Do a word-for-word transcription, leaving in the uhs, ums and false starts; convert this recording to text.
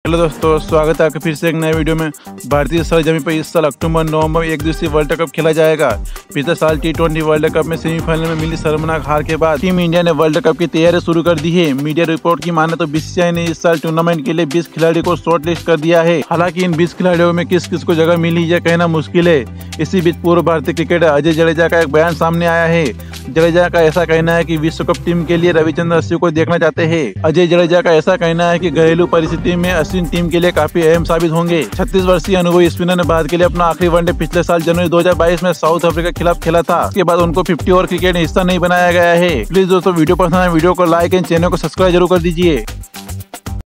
Hello दोस्तों, स्वागत है आपके फिर से एक नए वीडियो में। भारतीय सरजमी पर इस साल अक्टूबर नवंबर में एक दिवसीय वर्ल्ड कप खेला जाएगा। पिछले साल टी ट्वेंटी वर्ल्ड कप में सेमीफाइनल में मिली शर्मनाक हार के बाद टीम इंडिया ने वर्ल्ड कप की तैयारी शुरू कर दी है। मीडिया रिपोर्ट की माने तो बीसीसीआई ने इस साल टूर्नामेंट के लिए बीस खिलाड़ियों को शॉर्ट लिस्ट कर दिया है। हालांकि इन बीस खिलाड़ियों में किस किस को जगह मिली यह कहना मुश्किल है। इसी बीच पूर्व भारतीय क्रिकेटर अजय जडेजा का एक बयान सामने आया है। जडेजा का ऐसा कहना है कि विश्व कप टीम के लिए रविचंद्रन अश्विन को देखना चाहते हैं। अजय जडेजा का ऐसा कहना है कि घरेलू परिस्थिति में अश्विन टीम के लिए काफी अहम साबित होंगे। छत्तीस वर्षीय अनुभवी स्पिनर ने भारत के लिए अपना आखिरी वनडे पिछले साल जनवरी दो हज़ार बाईस में साउथ अफ्रीका के खिलाफ खेला था। इसके बाद उनको पचास ओवर क्रिकेट में हिस्सा नहीं बनाया गया है। प्लीज दोस्तों, वीडियो पसंद है वीडियो को लाइक एंड चैनल को सब्सक्राइब जरूर कर दीजिए।